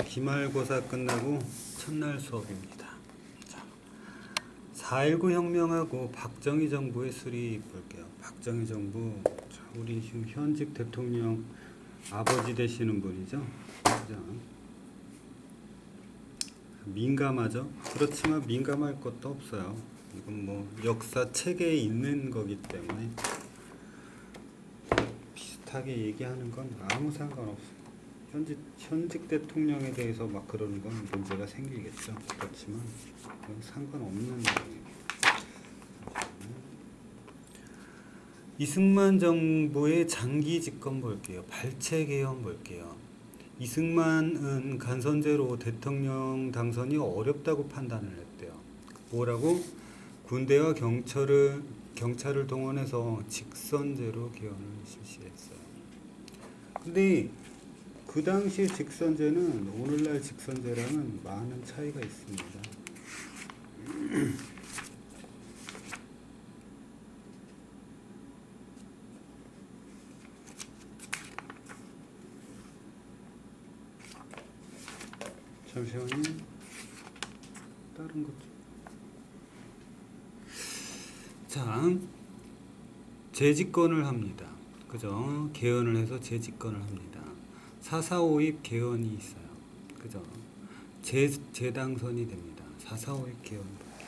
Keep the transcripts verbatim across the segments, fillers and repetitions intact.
기말고사 끝나고 첫날 수업입니다. 자, 사 일구 혁명하고 박정희 정부의 수리 볼게요. 박정희 정부, 자, 우리 지금 현직 대통령 아버지 되시는 분이죠. 그죠? 민감하죠. 그렇지만 민감할 것도 없어요. 이건 뭐 역사 체계에 있는 거기 때문에 비슷하게 얘기하는 건 아무 상관없어요. 현직, 현직 대통령에 대해서 막 그러는 건 문제가 생기겠죠. 그렇지만 그건 상관없는 내용이에요. 이승만 정부의 장기 집권 볼게요. 발췌 개헌 볼게요. 이승만은 간선제로 대통령 당선이 어렵다고 판단을 했대요. 뭐라고? 군대와 경찰을, 경찰을 동원해서 직선제로 개헌을 실시했어요. 근데 그 당시 직선제는 오늘날 직선제랑은 많은 차이가 있습니다. 잠시만요. 다른 것 좀. 자, 재집권을 합니다. 그죠? 개헌을 해서 재집권을 합니다. 사사오입 개헌이 있어요. 그죠? 재, 재당선이 됩니다. 사사오입 개헌.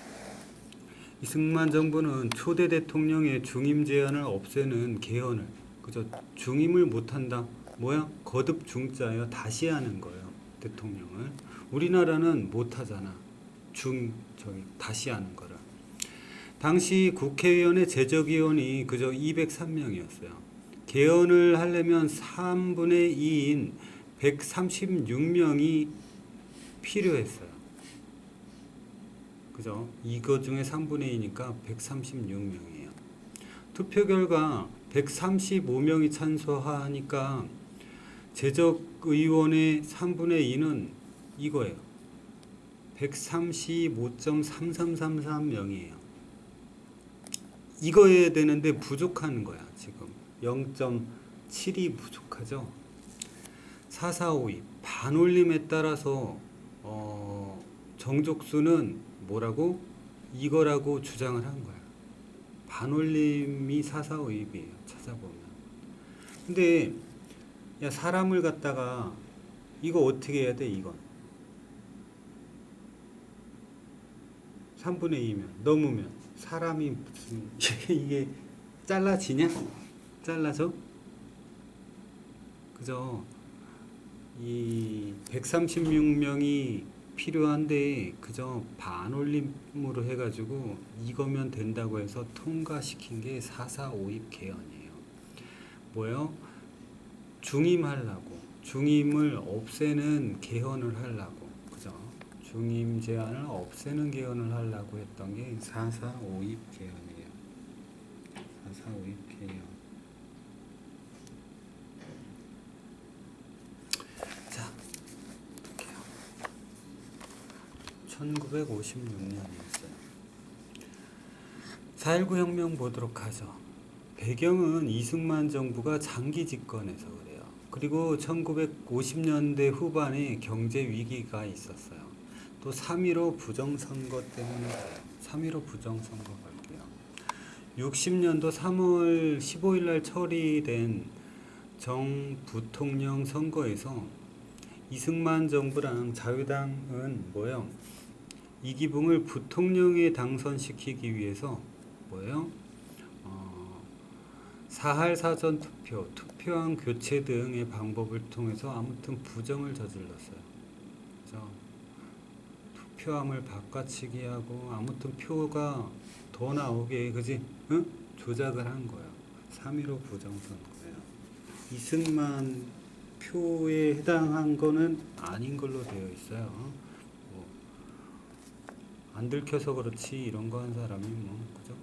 이승만 정부는 초대 대통령의 중임 제한을 없애는 개헌을, 그죠? 중임을 못한다. 뭐야? 거듭 중자예요. 다시 하는 거예요. 대통령을. 우리나라는 못하잖아. 중, 저기, 다시 하는 거를. 당시 국회의원의 제적의원이 그저 이백삼 명이었어요. 개헌을 하려면 삼분의 이인 백삼십육 명이 필요했어요. 그죠? 이거 중에 삼분의 이니까 백삼십육 명이에요. 투표 결과 백삼십오 명이 찬성하니까 제적의원의 삼분의 이는 이거예요. 백삼십오 점 삼삼삼삼 명이에요. 이거에 되는데 부족한 거야, 지금. 영 점 칠이 부족하죠. 사사오입 반올림에 따라서 어, 정족수는 뭐라고? 이거라고 주장을 한 거야. 반올림이 사사오입이에요. 찾아보면. 근데 야, 사람을 갖다가 이거 어떻게 해야 돼? 이건 삼분의 이면 넘으면 사람이 무슨 이게 잘라지냐? 잘라서? 그죠? 이 백삼십육 명이 필요한데 그저 반올림으로 해가지고 이거면 된다고 해서 통과시킨 게 사사오입 개헌이에요. 뭐요? 중임하려고, 중임을 없애는 개헌을 하려고, 그죠? 중임 제한을 없애는 개헌을 하려고 했던 게 사사오입 개헌이에요. 사사오입 개헌. 자, 어떡해요? 천구백오십육 년이었어요. 사 일구 혁명 보도록 하죠. 배경은 이승만 정부가 장기 집권해서 그래요. 그리고 천구백오십 년대 후반에 경제 위기가 있었어요. 또 삼 일오 부정선거 때문에 삼 일오 부정선거 갈게요. 육십 년도 삼월 십오일 날 처리된 정부통령 선거에서 이승만 정부랑 자유당은 뭐예요? 이기붕을 부통령에 당선시키기 위해서 뭐예요? 어, 사할 사전 투표, 투표함 교체 등의 방법을 통해서 아무튼 부정을 저질렀어요. 그죠? 투표함을 바꿔치기 하고 아무튼 표가 더 나오게, 그지? 응? 조작을 한 거야. 삼 일오 부정선거예요. 이승만 표에 해당한 거는 아닌 걸로 되어 있어요. 뭐, 안 들켜서 그렇지 이런 거 한 사람이 뭐, 그죠?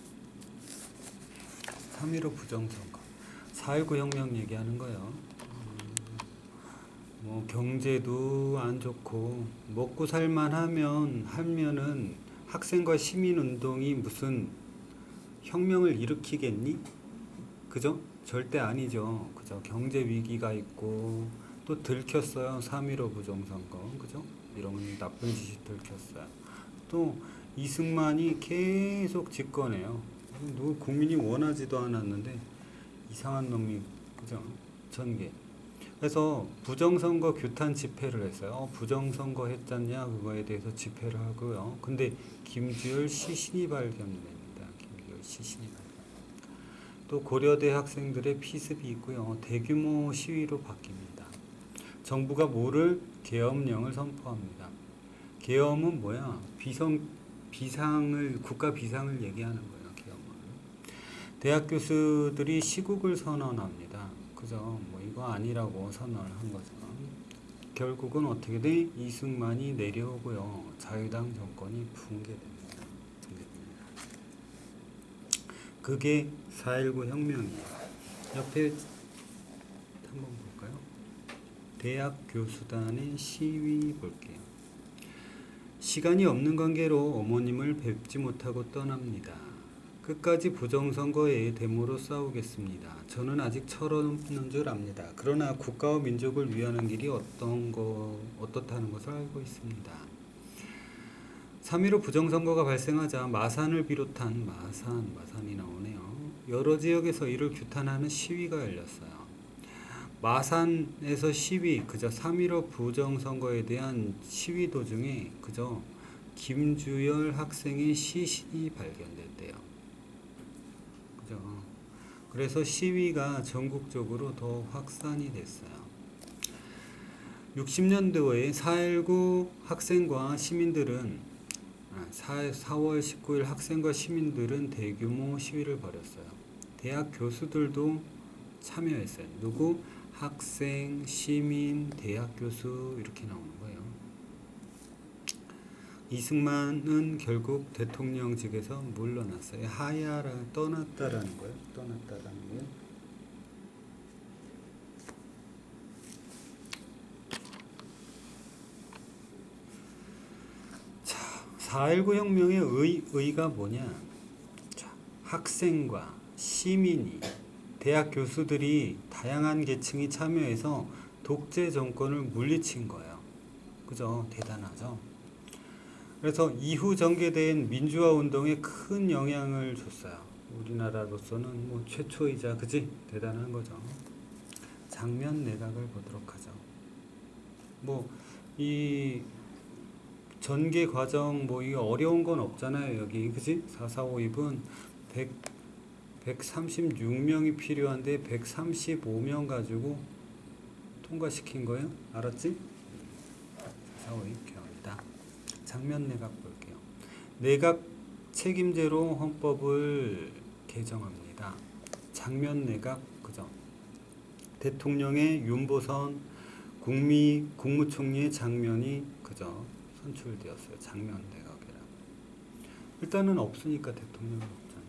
삼 일오 부정선거. 사 일구 혁명 얘기하는 거예요. 음, 뭐 경제도 안 좋고 먹고 살만하면 하면은 학생과 시민운동이 무슨 혁명을 일으키겠니? 그죠? 절대 아니죠. 그죠? 경제 위기가 있고 또 들켰어요. 삼일오 부정선거. 그죠? 이런 나쁜 짓이 들켰어요. 또 이승만이 계속 집권해요. 누구 국민이 원하지도 않았는데 이상한 놈이 그죠? 전개. 그래서 부정선거 규탄 집회를 했어요. 어, 부정선거 했잖냐 그거에 대해서 집회를 하고요. 근데 김주열 시신이 발견됩니다. 김주열 시신이 발견. 또 고려대 학생들의 피습이 있고요. 대규모 시위로 바뀝니다. 정부가 뭐를 계엄령을 선포합니다. 계엄은 뭐야? 비성 비상을 국가 비상을 얘기하는 거예요. 계엄은. 대학 교수들이 시국을 선언합니다. 그죠? 뭐 이거 아니라고 선언을 한 거죠. 결국은 어떻게 돼? 이승만이 내려오고요. 자유당 정권이 붕괴됩니다. 붕괴됩니다. 그게 사일구 혁명이에요. 옆에 한번 볼까요? 대학 교수단의 시위 볼게요. 시간이 없는 관계로 어머님을 뵙지 못하고 떠납니다. 끝까지 부정선거에 데모로 싸우겠습니다. 저는 아직 철없는 줄 압니다. 그러나 국가와 민족을 위하는 길이 어떤 거, 어떻다는 것을 알고 있습니다. 삼일오 부정선거가 발생하자 마산을 비롯한 마산, 마산이 나오네요. 여러 지역에서 이를 규탄하는 시위가 열렸어요. 마산에서 시위, 그저 삼일오 부정선거에 대한 시위 도중에 그저 김주열 학생의 시신이 발견됐대요. 그죠? 그래서 시위가 전국적으로 더 확산이 됐어요. 육십 년도에 사일구 학생과 시민들은 사월 십구일 학생과 시민들은 대규모 시위를 벌였어요. 대학 교수들도 참여했어요. 누구? 학생, 시민, 대학 교수 이렇게 나오는 거예요. 이승만은 결국 대통령직에서 물러났어요. 하야라 떠났다라는 거예요. 떠났다라는 거예요. 자, 사일구 혁명의 의, 의가 뭐냐? 자, 학생과 시민이 대학 교수들이 다양한 계층이 참여해서 독재 정권을 물리친 거예요. 그죠? 대단하죠? 그래서 이후 전개된 민주화 운동에 큰 영향을 줬어요. 우리나라로서는 뭐 최초이자 그지? 대단한 거죠. 장면 내각을 보도록 하죠. 뭐 이 전개 과정 뭐 이게 어려운 건 없잖아요. 여기 그지? 사사오입은 백삼십육 명이 필요한데 백삼십오 명 가지고 통과시킨 거예요. 알았지? 사사오입 개헌이다. 장면 내각 볼게요. 내각 책임제로 헌법을 개정합니다. 장면 내각 그죠? 대통령의 윤보선 국미 국무총리의 장면이 그죠? 선출되었어요. 장면 내각이라. 일단은 없으니까 대통령은 없잖아요.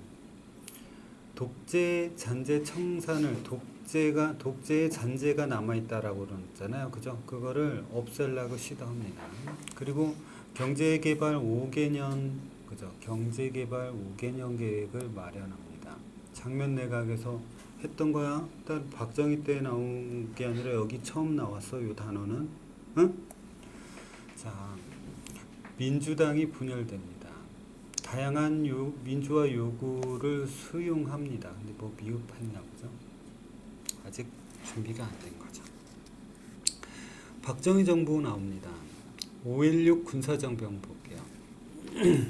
독재 잔재 청산을 독재가 독재의 잔재가 남아 있다라고 그러잖아요. 그죠? 그거를 없애려고 시도합니다. 그리고 경제개발 오 개년 그죠? 경제개발 오 개년 계획을 마련합니다. 장면 내각에서 했던 거야. 일단 박정희 때 나온 게 아니라 여기 처음 나왔어. 이 단어는. 응? 자, 민주당이 분열됩니다. 다양한 요, 민주화 요구를 수용합니다. 근데 뭐 미흡했나 보죠. 아직 준비가 안 된 거죠. 박정희 정부 나옵니다. 오일육 군사정변 볼게요.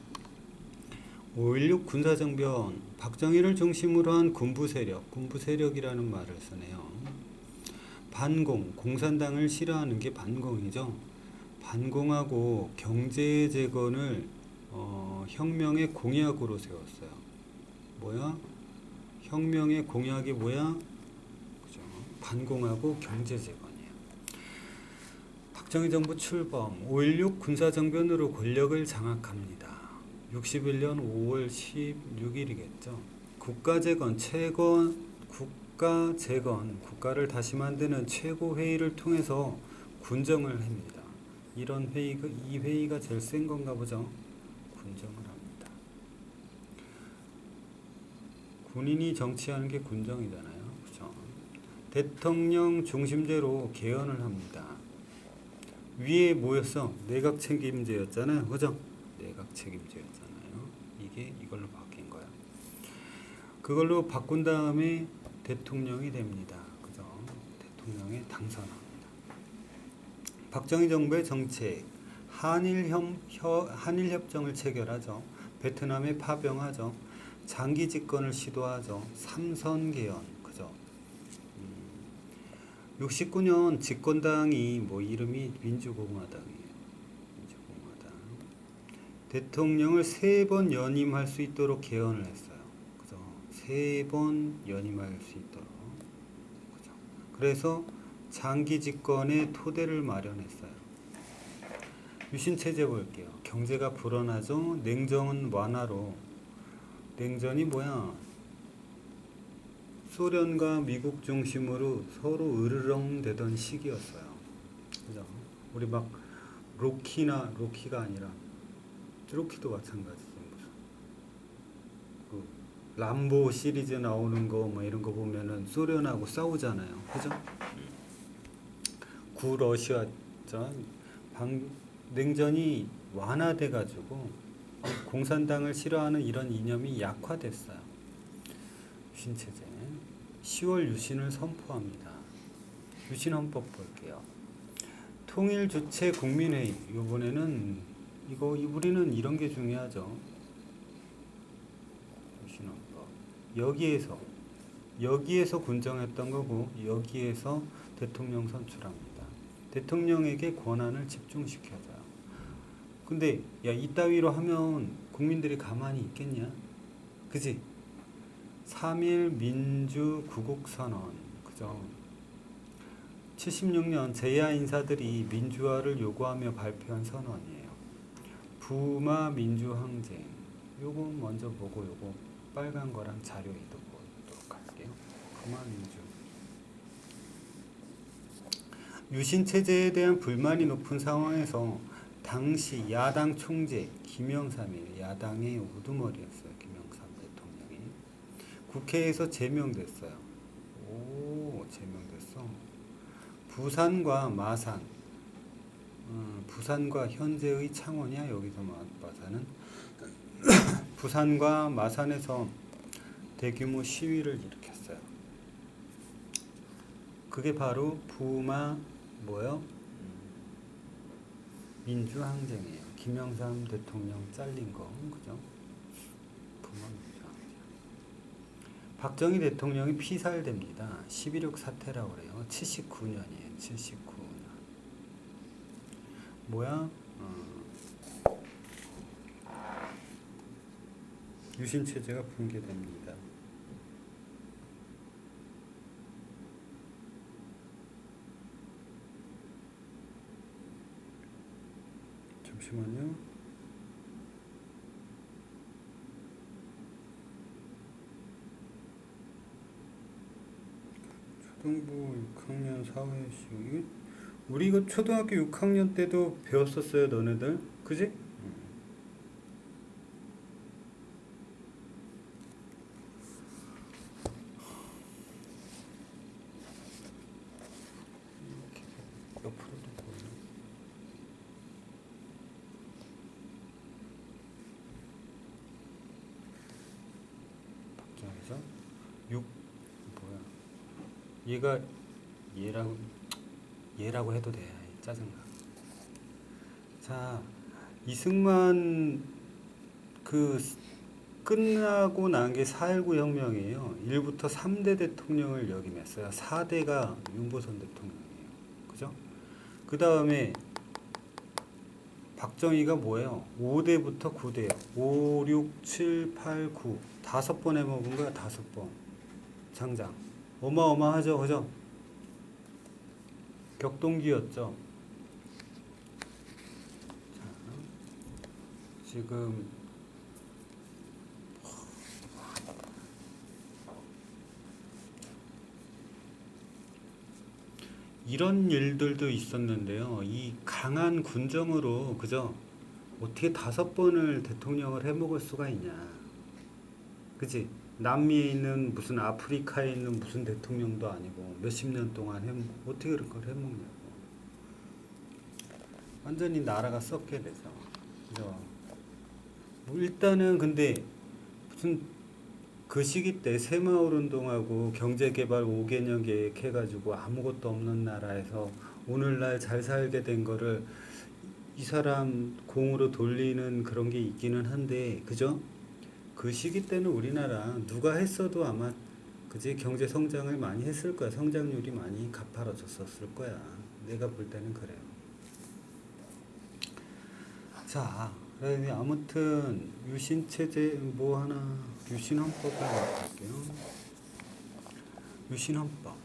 오일육 군사정변, 박정희를 중심으로 한 군부세력, 군부세력이라는 말을 쓰네요. 반공, 공산당을 싫어하는 게 반공이죠. 반공하고 경제 재건을 어, 혁명의 공약으로 세웠어요. 뭐야? 혁명의 공약이 뭐야? 그죠? 반공하고 경제 재건이에요. 박정희 정부 출범, 오일육 군사정변으로 권력을 장악합니다. 육십일 년 오월 십육일이겠죠. 국가재건, 채건, 국가재건, 국가를 다시 만드는 최고회의를 통해서 군정을 합니다. 이런 회의가, 이 회의가 제일 센 건가 보죠. 군정을 합니다. 군인이 정치하는 게 군정이잖아요. 그죠? 대통령 중심제로 개헌을 합니다. 위에 뭐였어? 내각 책임제였잖아요. 그죠? 내각 책임제였잖아요. 이게 이걸로 바뀐 거야. 그걸로 바꾼 다음에 대통령이 됩니다. 그죠? 대통령에 당선합니다. 박정희 정부의 정책, 한일 협, 한일 협정을 체결하죠. 베트남에 파병하죠. 장기 집권을 시도하죠. 삼선 개헌, 그죠? 음, 육십구 년 집권당이 뭐 이름이 민주공화당이에요. 민주공화당. 대통령을 세 번 연임할 수 있도록 개헌을 했어요. 그죠? 세 번 연임할 수 있도록. 그죠? 그래서 장기 집권의 토대를 마련했어요. 유신체제 볼게요. 경제가 불어나죠. 냉전 완화로. 냉전이 뭐야? 소련과 미국 중심으로 서로 으르렁 대던 시기였어요. 그죠? 우리 막 로키나 로키가 아니라 로키도 마찬가지지 무슨 그 람보 시리즈 나오는 거 뭐 이런 거 보면은 소련하고 싸우잖아요. 그죠? 구러시아 방 냉전이 완화돼 가지고 공산당을 싫어하는 이런 이념이 약화됐어요. 유신체제. 시월 유신을 선포합니다. 유신헌법 볼게요. 통일주체 국민회의. 이번에는 이거 우리는 이런 게 중요하죠. 유신헌법. 여기에서 여기에서 군정했던 거고 여기에서 대통령 선출합니다. 대통령에게 권한을 집중시켜줘요. 근데 야 이따위로 하면 국민들이 가만히 있겠냐? 그지? 삼일 민주구국선언. 그죠? 칠십육 년 제야 인사들이 민주화를 요구하며 발표한 선언이에요. 부마 민주항쟁. 요거 먼저 보고 요거 빨간 거랑 자료 이도 보도록 할게요. 부마 민주. 유신체제에 대한 불만이 높은 상황에서 당시 야당 총재 김영삼이에요. 야당의 우두머리였어요. 김영삼 대통령이. 국회에서 제명됐어요. 오, 제명됐어. 부산과 마산. 음, 부산과 현재의 창원이야. 여기서 마산은. 부산과 마산에서 대규모 시위를 일으켰어요. 그게 바로 부마 뭐요? 민주항쟁이에요. 김영삼 대통령 잘린 거, 그죠? 부마 민주항쟁. 박정희 대통령이 피살됩니다. 십일육 사태라고 그래요. 칠십구 년이에요. 칠십구 년. 뭐야? 어. 유신체제가 붕괴됩니다. 잠시만요. 초등부 육 학년 사회시험. 우리 이거 초등학교 육 학년 때도 배웠었어요, 너네들. 그지? 육 뭐야? 얘가 얘라고 얘라고 해도 돼. 짜증나. 자, 이승만 그 끝나고 난 게 사 일구 혁명이에요. 일부터 삼 대 대통령을 역임했어요. 사 대가 윤보선 대통령이에요. 그죠? 그 다음에 박정희가 뭐예요? 오 대부터 구 대요. 오, 육, 칠, 팔, 구. 다섯 번 해먹은 거야, 다섯 번. 장장. 어마어마하죠, 그죠? 격동기였죠. 자, 지금 이런 일들도 있었는데요. 이 강한 군정으로, 그죠? 어떻게 다섯 번을 대통령을 해먹을 수가 있냐. 그지? 남미에 있는 무슨 아프리카에 있는 무슨 대통령도 아니고 몇십 년 동안 해, 어떻게 그런 걸 해먹냐고. 완전히 나라가 썩게 되죠. 그죠? 뭐 일단은 근데 무슨 그 시기 때 새마을운동하고 경제개발 오 개년 계획 해가지고 아무것도 없는 나라에서 오늘날 잘 살게 된 거를 이 사람 공으로 돌리는 그런 게 있기는 한데, 그죠? 그 시기 때는 우리나라 누가 했어도 아마 그지 경제 성장을 많이 했을 거야. 성장률이 많이 가파라졌었을 거야. 내가 볼 때는 그래요. 자, 아무튼 유신 체제 뭐 하나 유신 헌법을 볼게요. 유신 헌법.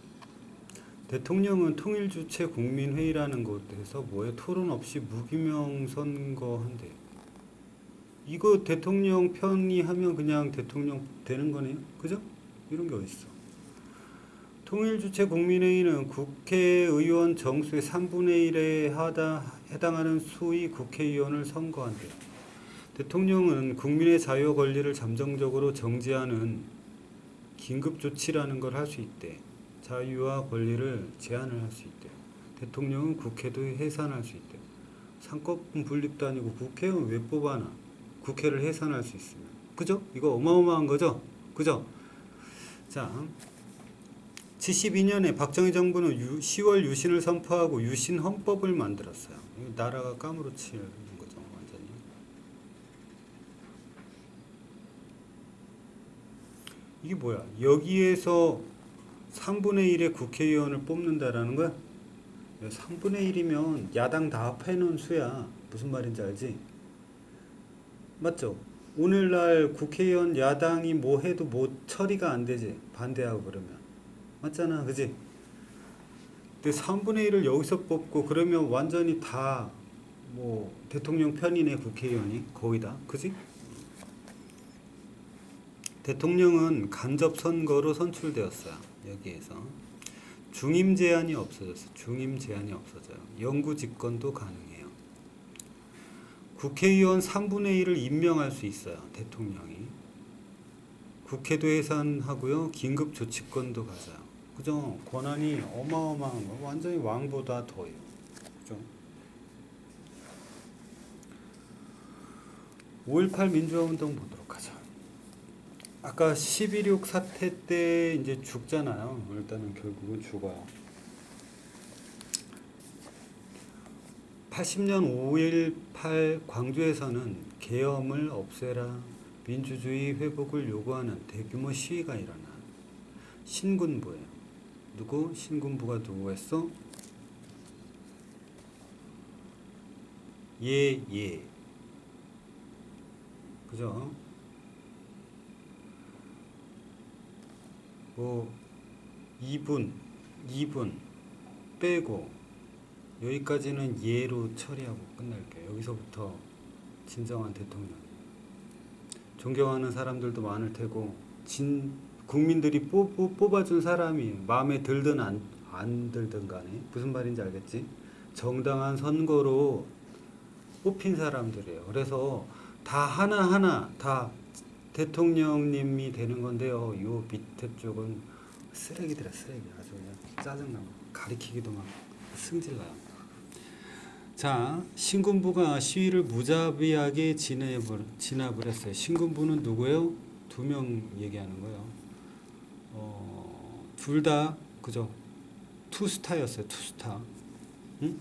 대통령은 통일주체 국민회의라는 곳에서 뭐에 토론 없이 무기명 선거한대요. 이거 대통령 편의하면 그냥 대통령 되는 거네요. 그죠? 이런 게 어딨어. 통일주체 국민회의는 국회의원 정수의 삼분의 일에 하다, 해당하는 수의 국회의원을 선거한대요. 대통령은 국민의 자유 권리를 잠정적으로 정지하는 긴급조치라는 걸 할 수 있대. 자유와 권리를 제한을 할 수 있대요. 대통령은 국회도 해산할 수 있대요. 상권 분립도 아니고 국회의원 왜 뽑아놔? 국회를 해산할 수 있으면. 그죠? 이거 어마어마한 거죠? 그죠? 자, 칠십이 년에 박정희 정부는 유, 시월 유신을 선포하고 유신 헌법을 만들었어요. 나라가 까무러치는 거죠, 완전히. 이게 뭐야? 여기에서 삼분의 일의 국회의원을 뽑는다라는 거야? 삼분의 일이면 야당 다 합해놓은 수야. 무슨 말인지 알지? 맞죠? 오늘날 국회의원 야당이 뭐 해도 뭐 처리가 안 되지. 반대하고 그러면. 맞잖아. 그지? 근데 삼분의 일을 여기서 뽑고 그러면 완전히 다 뭐 대통령 편이네. 국회의원이 거의 다. 그지? 대통령은 간접 선거로 선출되었어요. 여기에서 중임 제한이 없어졌어요. 중임 제한이 없어져요. 영구 집권도 가능해요. 국회의원 삼분의 일을 임명할 수 있어요. 대통령이. 국회도 해산하고요. 긴급조치권도 가져요. 그죠? 권한이 어마어마한 거. 완전히 왕보다 더해요. 그죠? 오일팔 민주화운동 보도록 하죠. 아까 십일육 사태 때 이제 죽잖아요. 일단은 결국은 죽어요. 팔십 년 오일팔 광주에서는 계엄을 없애라, 민주주의 회복을 요구하는 대규모 시위가 일어나. 신군부예요. 누구? 신군부가 누구 했어? 예, 예. 그죠? 뭐 이 분, 이 분 빼고 여기까지는 예로 처리하고 끝날게요. 여기서부터 진정한 대통령. 존경하는 사람들도 많을 테고 진 국민들이 뽑, 뽑, 뽑아준 사람이 마음에 들든 안, 안 들든 간에 무슨 말인지 알겠지? 정당한 선거로 뽑힌 사람들이에요. 그래서 다 하나하나 다 대통령님이 되는 건데요. 요 밑에 쪽은 쓰레기들아 쓰레기. 아주 그냥 짜증나고 가리키기도 막 승질나요. 자, 신군부가 시위를 무자비하게 진압을, 진압을 했어요. 신군부는 누구예요? 두 명 얘기하는 거예요. 어, 둘 다 그죠? 투스타였어요. 투스타. 응?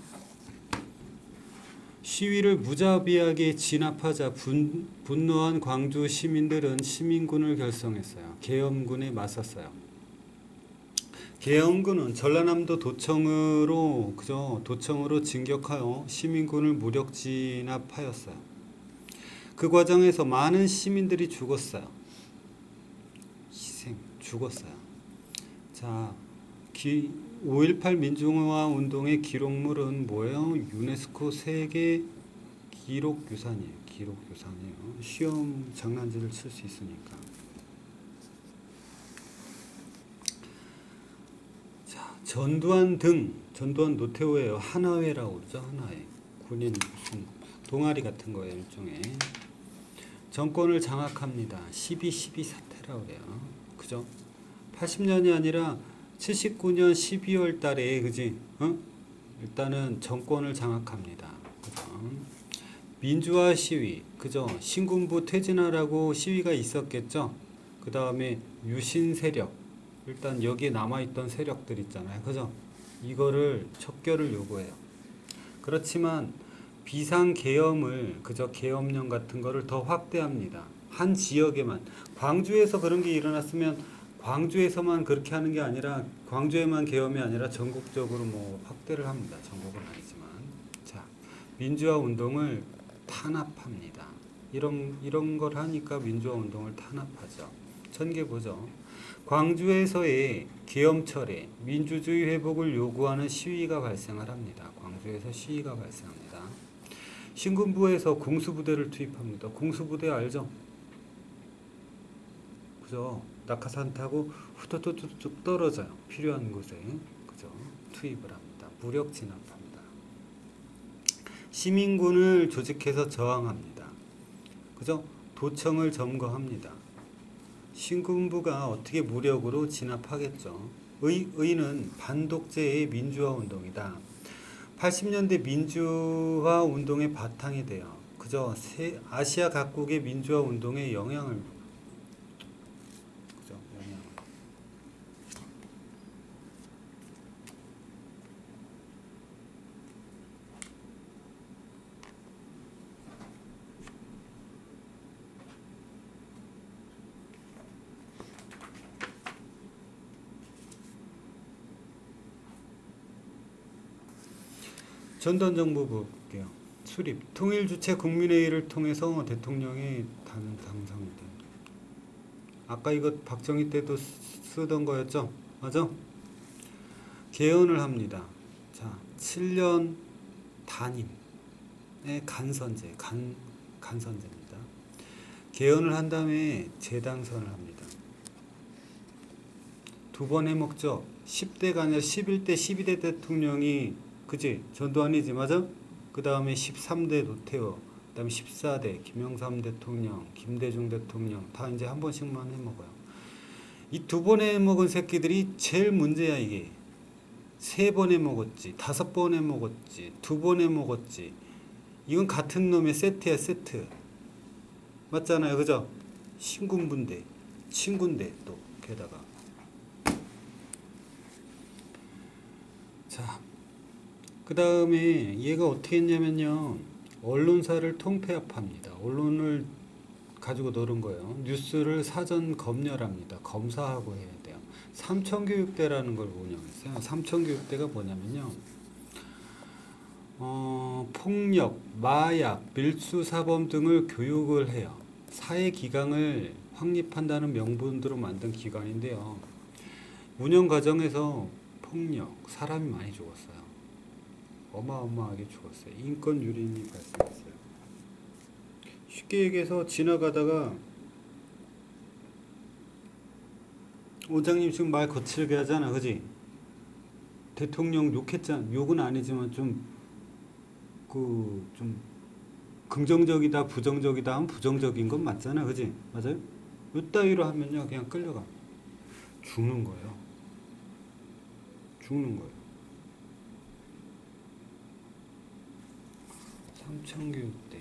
시위를 무자비하게 진압하자 분, 분노한 광주 시민들은 시민군을 결성했어요. 계엄군에 맞섰어요. 계엄군은 전라남도 도청으로 그죠? 도청으로 진격하여 시민군을 무력 진압하였어요. 그 과정에서 많은 시민들이 죽었어요. 희생, 죽었어요. 자, 기, 오일팔 민주화 운동의 기록물은 뭐예요? 유네스코 세계 기록유산이에요. 기록유산이에요. 시험 장난질을 칠 수 있으니까. 자, 전두환 등, 전두환 노태우예요. 하나회라고 그러죠. 하나회. 군인 무슨 동아리 같은 거예요. 일종의. 정권을 장악합니다. 십이 십이 사태라고 하라고 그래요. 그죠? 팔십 년이 아니라 칠십구 년 십이월 달에, 그지? 어? 일단은 정권을 장악합니다. 그죠? 민주화 시위, 그죠? 신군부 퇴진하라고 시위가 있었겠죠? 그 다음에 유신 세력, 일단 여기에 남아있던 세력들 있잖아요. 그죠? 이거를 척결을 요구해요. 그렇지만 비상계엄을, 그저 계엄령 같은 거를 더 확대합니다. 한 지역에만. 광주에서 그런 게 일어났으면 광주에서만 그렇게 하는 게 아니라, 광주에만 계엄이 아니라 전국적으로 뭐 확대를 합니다. 전국은 아니지만. 자, 민주화 운동을 탄압합니다. 이런 이런 걸 하니까 민주화 운동을 탄압하죠. 전개 보죠. 광주에서의 계엄철에 민주주의 회복을 요구하는 시위가 발생을 합니다. 광주에서 시위가 발생합니다. 신군부에서 공수부대를 투입합니다. 공수부대 알죠? 그죠? 낙하산 타고 후두두둑 떨어져요. 필요한 곳에. 그죠? 투입을 합니다. 무력 진압합니다. 시민군을 조직해서 저항합니다. 그죠? 도청을 점거합니다. 신군부가 어떻게 무력으로 진압하겠죠. 의, 의는 반독재의 민주화 운동이다. 팔십 년대 민주화 운동의 바탕이 돼요. 그죠? 세, 아시아 각국의 민주화 운동에 영향을, 그죠? 영향을. 전단정부 볼게요. 수립. 통일주체 국민회의를 통해서 대통령이 당, 당선이 됩니다. 아까 이거 박정희 때도 쓰던 거였죠? 맞아? 개헌을 합니다. 자, 칠 년 단임의 간선제, 간, 간선제입니다. 개헌을 한 다음에 재당선을 합니다. 두 번 해먹죠? 십 대가 아니라 십일 대, 십이 대 대통령이, 그지? 전두환이지, 맞아? 그 다음에 십삼 대 노태우, 그 다음에 십사 대 김영삼 대통령, 김대중 대통령, 다 이제 한 번씩만 해먹어요. 이 두 번 해먹은 새끼들이 제일 문제야, 이게. 세 번 해먹었지, 다섯 번 해먹었지, 두 번 해먹었지. 이건 같은 놈의 세트야, 세트. 맞잖아요, 그죠? 신군부인데, 친군데, 또, 게다가. 자. 그 다음에 얘가 어떻게 했냐면요, 언론사를 통폐합합니다. 언론을 가지고 노는 거예요. 뉴스를 사전 검열합니다. 검사하고 해야 돼요. 삼천교육대라는 걸 운영했어요. 삼천교육대가 뭐냐면요, 어, 폭력, 마약, 밀수사범 등을 교육을 해요. 사회기강을 확립한다는 명분으로 만든 기관인데요. 운영 과정에서 폭력, 사람이 많이 죽었어요. 어마어마하게 죽었어요. 인권 유린이 발생했어요. 쉽게 얘기해서 지나가다가, 원장님 지금 말 거칠게 하잖아, 그지? 대통령 욕했잖아. 욕은 아니지만 좀, 그, 좀, 긍정적이다, 부정적이다 하면 부정적인 건 맞잖아, 그지? 맞아요? 이따위로 하면요, 그냥 끌려가. 죽는 거예요. 죽는 거예요. 삼천교육대.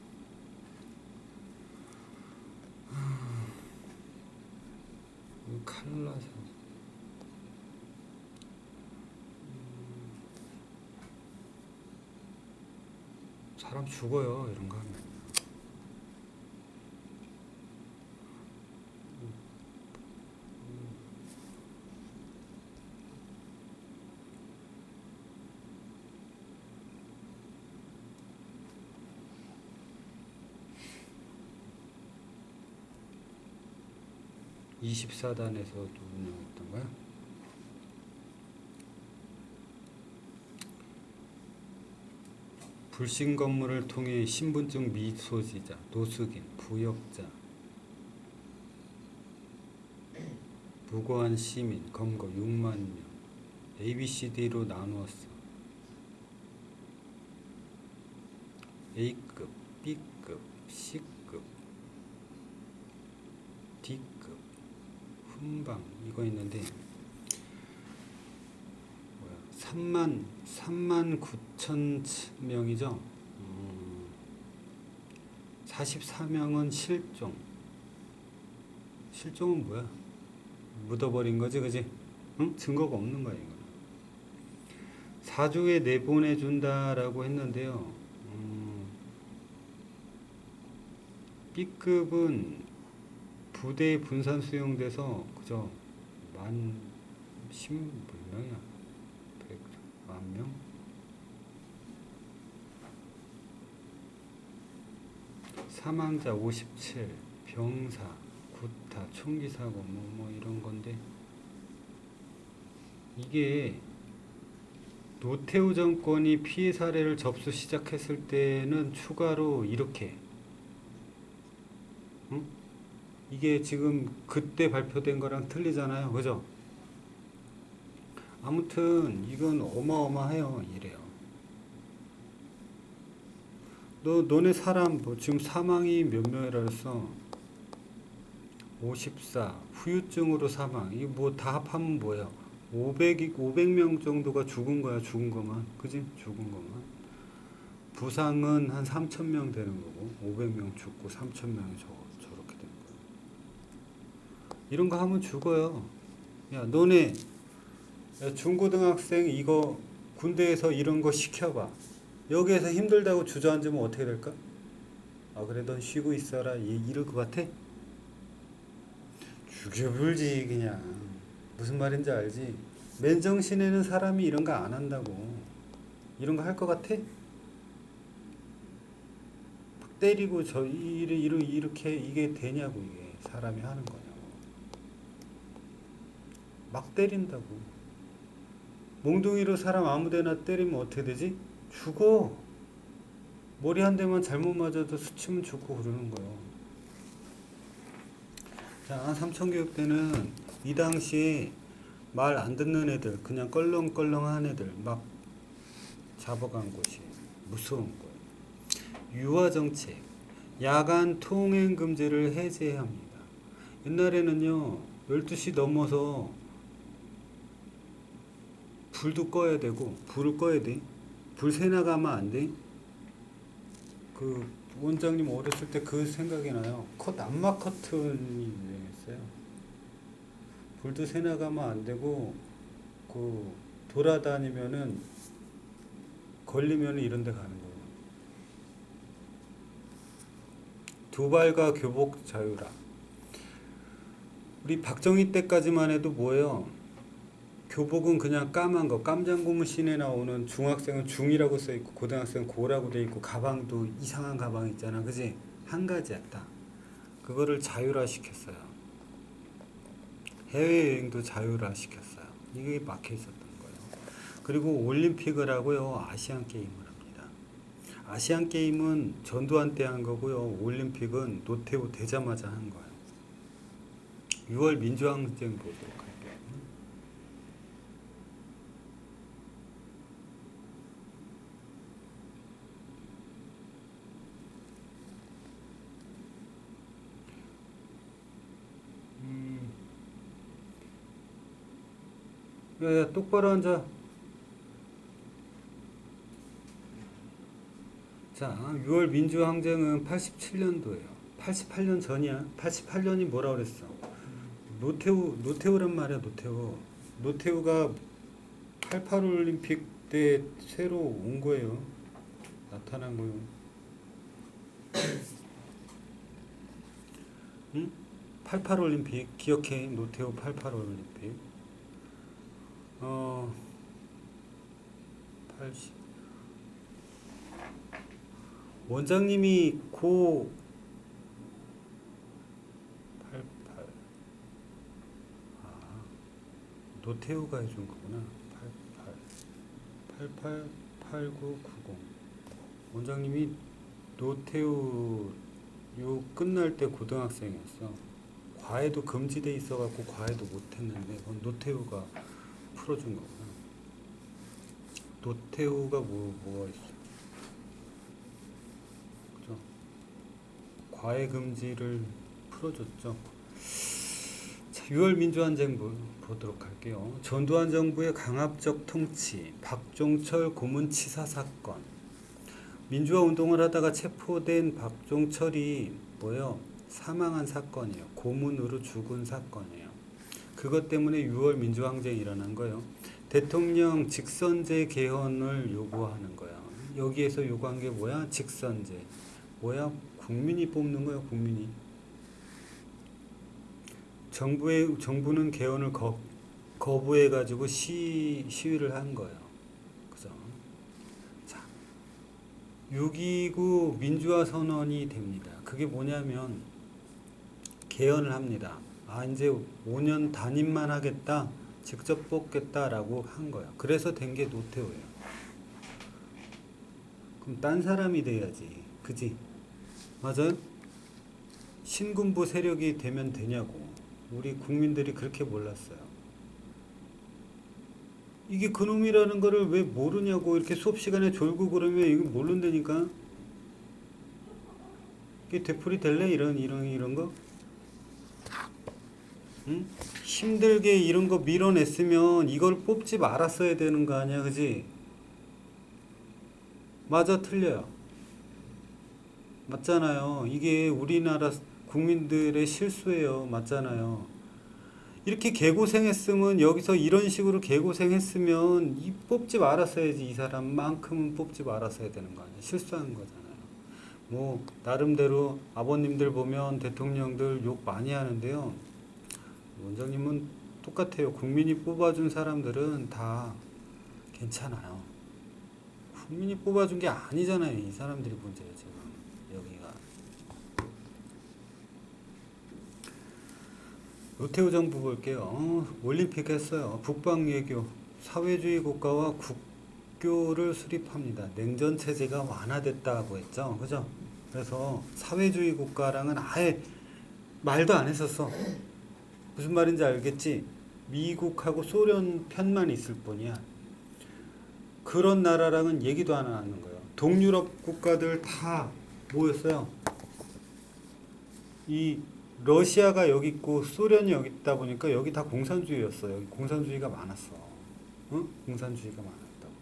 칼라서. 사람 죽어요, 이런 거 하면. 이십사 단에서도 운영했던 거야? 불신 건물을 통해 신분증 미소지자, 노숙인, 부역자, 무고한 시민, 검거 육만 명, 에이 비 씨 디로 나누었어. A급, B급, C급, D급. 선방 이거 있는데 뭐야 삼만 삼만 구천 명이죠. 음, 사십사 명은 실종. 실종은 뭐야? 묻어버린 거지, 그지? 응? 증거가 없는 거야, 이거는. 사주에 내보내준다라고 했는데요. 음, B급은 부대에 분산 수용돼서 그저 만, 십, 몇 명이야? 백, 만 명? 사망자 오십칠, 병사, 구타, 총기 사고 뭐, 뭐 이런 건데 이게 노태우 정권이 피해 사례를 접수 시작했을 때는 추가로 이렇게 응? 이게 지금 그때 발표된 거랑 틀리잖아요, 그죠? 아무튼 이건 어마어마해요. 이래요. 너 너네 사람 뭐 지금 사망이 몇 명이라 그랬어? 오십사. 후유증으로 사망. 이거 뭐 다 합하면 뭐야? 오백, 오백 명 정도가 죽은 거야. 죽은 것만. 그지? 죽은 것만. 부상은 한 삼천 명 되는 거고 오백 명 죽고 삼천 명이 저, 저렇게 되는 거야. 이런 거 하면 죽어요. 야, 너네 야, 중고등학생 이거 군대에서 이런 거 시켜봐. 여기에서 힘들다고 주저앉으면 어떻게 될까? 아, 그래 넌 쉬고 있어라. 이, 이럴 것 같아? 죽여불지 그냥. 무슨 말인지 알지? 맨정신에는 사람이 이런 거 안 한다고. 이런 거 할 것 같아? 막 때리고 저 이래 이렇게, 이렇게 이게 되냐고. 이게 사람이 하는 거냐고. 막 때린다고. 몽둥이로 사람 아무데나 때리면 어떻게 되지? 죽어. 머리 한 대만 잘못 맞아도 스치면 죽고 그러는 거예요. 자, 삼천교육 때는 이 당시에 말 안 듣는 애들, 그냥 껄렁껄렁한 애들 막 잡아간 곳이 무서운 거예요. 유아정책, 야간 통행 금지를 해제합니다. 옛날에는요, 열두 시 넘어서 불도 꺼야 되고, 불을 꺼야 돼. 불 새 나가면 안 돼. 그 원장님 어렸을 때 그 생각이 나요. 컷 암막 커튼이 유행했어요. 불도 새 나가면 안 되고 그 돌아다니면은 걸리면 이런 데 가는 거예요. 두발과 교복 자유라. 우리 박정희 때까지만 해도 뭐예요? 교복은 그냥 까만 거, 깜장고무 씬에 나오는 중학생은 중이라고 써있고 고등학생은 고라고 돼 있고 가방도 이상한 가방 있잖아, 그지? 한 가지야 딱. 그거를 자율화 시켰어요. 해외여행도 자율화 시켰어요. 이게 막혀 있었던 거예요. 그리고 올림픽을 하고요, 아시안 게임을 합니다. 아시안 게임은 전두환 때 한 거고요, 올림픽은 노태우 되자마자 한 거예요. 유월 민주항쟁 보도록 할게요. 야, 야, 똑바로 앉아. 자, 유월 민주항쟁은 팔십칠 년도예요. 팔십팔 년 전이야. 팔십팔 년이 뭐라 그랬어? 노태우, 노태우란 말이야, 노태우. 노태우가 팔십팔 올림픽 때 새로 온 거예요. 나타난 거예요. 응? 팔십팔 올림픽 기억해. 노태우 팔십팔 올림픽. 어, 팔십. 원장님이 고 팔십팔. 아, 노태우가 해준 거구나. 팔십팔. 팔십팔, 팔십구, 구십. 원장님이 노태우 요 끝날 때 고등학생이었어. 과외도 금지돼 있어갖고 과외도 못했는데 그건 노태우가 풀어준 거구나. 노태우가 뭐, 뭐가 있어? 그죠? 과외 금지를 풀어줬죠. 참 유월 민주항쟁 보도록 할게요. 전두환 정부의 강압적 통치, 박종철 고문치사 사건. 민주화 운동을 하다가 체포된 박종철이 뭐예요? 사망한 사건이에요. 고문으로 죽은 사건이에요. 그것 때문에 유월 민주항쟁이 일어난 거예요. 대통령 직선제 개헌을 요구하는 거야. 여기에서 요구한 게 뭐야? 직선제. 뭐야? 국민이 뽑는 거야, 국민이. 정부의, 정부는 개헌을 거, 거부해가지고 시, 시위를 한 거예요. 그죠? 자, 육 이구 민주화 선언이 됩니다. 그게 뭐냐면, 개헌을 합니다. 아, 이제 오 년 단임만 하겠다. 직접 뽑겠다라고 한 거야. 그래서 된 게 노태우예요. 그럼 딴 사람이 돼야지. 그지? 맞아요? 신군부 세력이 되면 되냐고. 우리 국민들이 그렇게 몰랐어요. 이게 그놈이라는 거를 왜 모르냐고. 이렇게 수업 시간에 졸고 그러면 이거 모른다니까. 이게 되풀이 될래? 이런 이런 이런 거? 응? 힘들게 이런 거 밀어냈으면 이걸 뽑지 말았어야 되는 거 아니야, 그지? 맞아, 틀려요. 맞잖아요. 이게 우리나라 국민들의 실수예요. 맞잖아요. 이렇게 개고생했으면, 여기서 이런 식으로 개고생했으면 이 뽑지 말았어야지. 이 사람만큼은 뽑지 말았어야 되는 거 아니야. 실수한 거잖아요. 뭐 나름대로 아버님들 보면 대통령들 욕 많이 하는데요. 원장님은 똑같아요. 국민이 뽑아준 사람들은 다 괜찮아요. 국민이 뽑아준 게 아니잖아요. 이 사람들이 문제예요. 지금 여기가. 노태우 정부 볼게요. 어, 올림픽 했어요. 북방외교, 사회주의 국가와 국교를 수립합니다. 냉전 체제가 완화됐다고 했죠. 그죠? 그래서 사회주의 국가랑은 아예 말도 안 했었어. 무슨 말인지 알겠지? 미국하고 소련 편만 있을 뿐이야. 그런 나라랑은 얘기도 안 하는 거예요. 동유럽 국가들 다 뭐였어요? 이 러시아가 여기 있고 소련이 여기 있다 보니까 여기 다 공산주의였어. 여기 공산주의가 많았어. 응? 공산주의가 많았다고.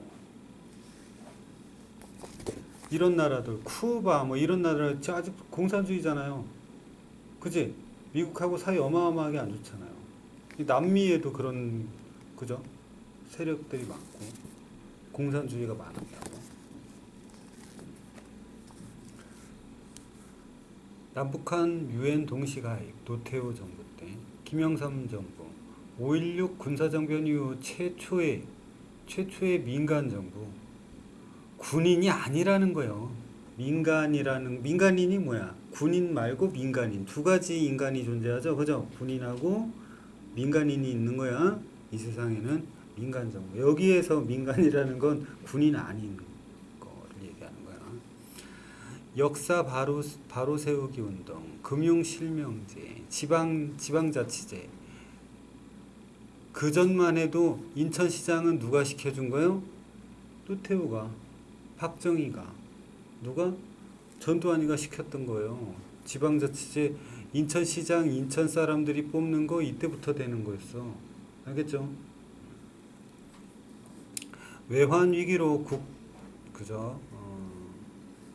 이런 나라들, 쿠바 뭐 이런 나라들 아직 공산주의잖아요. 그지? 미국하고 사이 어마어마하게 안 좋잖아요. 남미에도 그런, 그죠? 세력들이 많고 공산주의가 많았다고. 남북한 유엔 동시가입, 노태우 정부 때, 김영삼 정부, 오일육 군사정변 이후 최초의 최초의 민간 정부. 군인이 아니라는 거예요. 민간이라는, 민간인이 뭐야? 군인 말고 민간인. 두 가지 인간이 존재하죠. 그죠? 군인하고 민간인이 있는 거야. 이 세상에는 민간 정부. 여기에서 민간이라는 건 군인 아닌 거를 얘기하는 거야. 역사 바로, 바로 세우기 운동, 금융실명제, 지방, 지방자치제. 그 전만 해도 인천시장은 누가 시켜준 거예요? 노태우가, 박정희가. 누가? 전두환이가 시켰던 거예요. 지방자치제, 인천시장, 인천 사람들이 뽑는 거 이때부터 되는 거였어. 알겠죠? 외환위기로 국, 그죠? 어,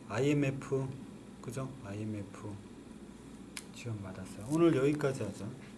아이엠에프, 그죠? 아이엠에프 지원 받았어요. 오늘 여기까지 하죠.